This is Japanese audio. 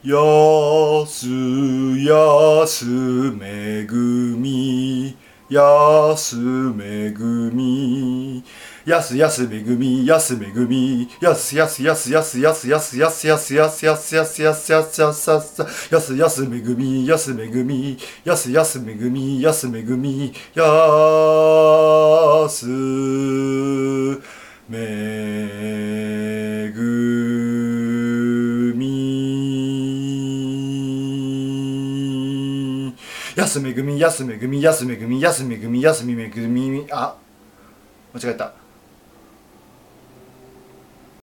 やすやすめぐみやすめぐみやすやすめぐみやすめぐみやすやすやすやすやすやすやすやすやすやすやすやすやすやすやすやすやすめぐみやすめぐみやすやすめぐみやすめぐみやすめぐみやすめぐみやすめぐみやすめぐみやすめぐみやすみめぐみあ間違えた。